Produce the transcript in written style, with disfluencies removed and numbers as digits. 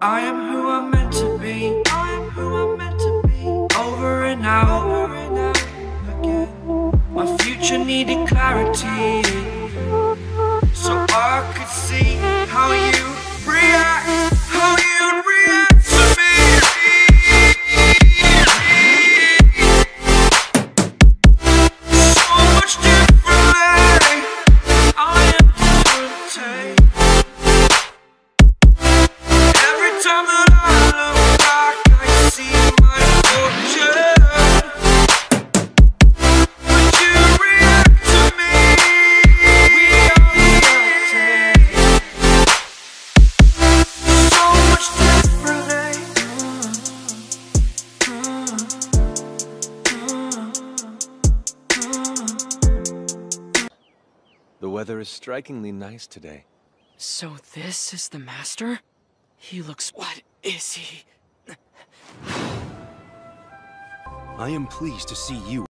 I am who I'm meant to be. I am who I'm meant to be. Over and out again. My future needed clarity, so I could see how you react, how you'd react to me. So much differently, I am different. Every time that I look back, I see my fortune. But you react to me. We are reacting so much differently. The weather is strikingly nice today. So this is the master? He looks... What is he? I am pleased to see you.